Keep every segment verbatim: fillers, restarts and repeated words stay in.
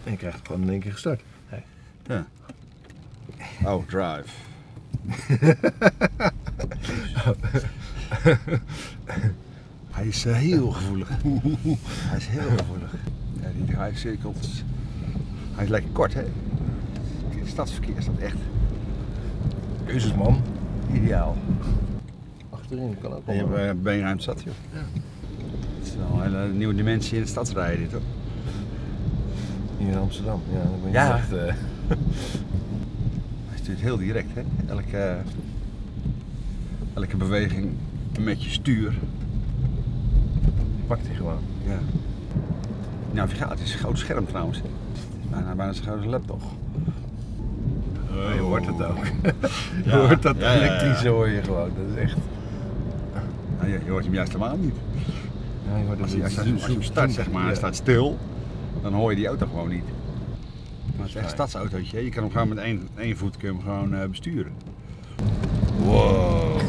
En je krijgt het gewoon in één keer gestart. Hey. Ja. Oh, drive. Hij is uh, heel gevoelig. Hij is heel gevoelig. Ja, die drive cirkels. Hij is lekker kort, hè? In het stadsverkeer is dat echt Jezus man. ideaal. Achterin kan ook En je hebt uh, beenruimte zat, joh. Ja. Het is wel een hele nieuwe dimensie in het stadsrijden, dit, hoor. Hier in Amsterdam, ja. Dan ben je Ja. echt, uh... Hij stuurt heel direct, hè? Elke, elke beweging met je stuur. pakt hij gewoon. Ja. Navigatie, het is een groot scherm trouwens. Het is bijna, bijna zo groot als een laptop. Oh, je hoort het ook. je Ja, hoort dat ja, ja, ja. elektrische hoor je gewoon. Dat is echt... Nou, je, je hoort hem juist helemaal niet. Ja, je hoort Als het je, als je, als je hem start, zeg maar, hij staat stil, dan hoor je die auto gewoon niet. Maar het is echt een stadsautootje. Je kan hem gewoon met één, één voet kun je hem gewoon uh, besturen. Wow.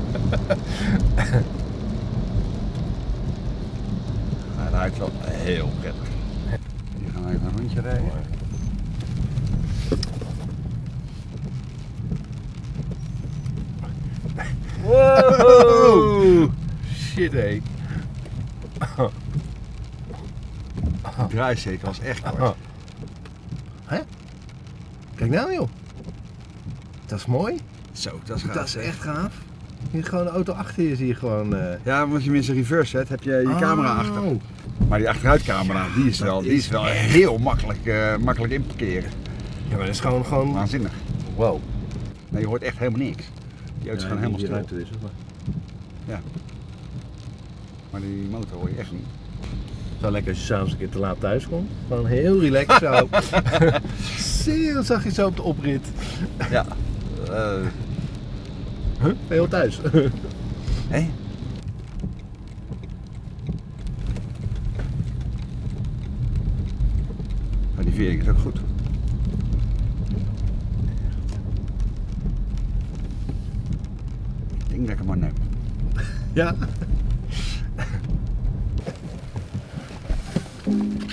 Hij rijdt wel heel prettig. Hier gaan we even een rondje rijden. Wow! Shit hé. De draaicirkel was echt kort. Hè? Kijk nou joh. Dat is mooi. Zo, dat is gaaf. Dat is echt gaaf. Hier gewoon de auto achter je zie je gewoon... Uh... Ja, want als je hem in zijn reverse zet, heb je je camera achter. Maar die achteruitcamera, die is wel, die is wel heel makkelijk, uh, makkelijk inparkeren. Ja, maar dat is gewoon... gewoon... Waanzinnig. Wow. Nee, je hoort echt helemaal niks. Die auto is gewoon helemaal stil. ruimte is het maar. Ja. Maar die motor hoor je echt niet. Zo lekker als je s'avonds een keer te laat thuis komt. Gewoon heel relaxed zo. Zeer zag je zo op de oprit. Ja. Uh... Huh? Heel thuis. Hé? Hey? Maar die vering is ook goed. Ik denk dat ik hem maar neem. Ja.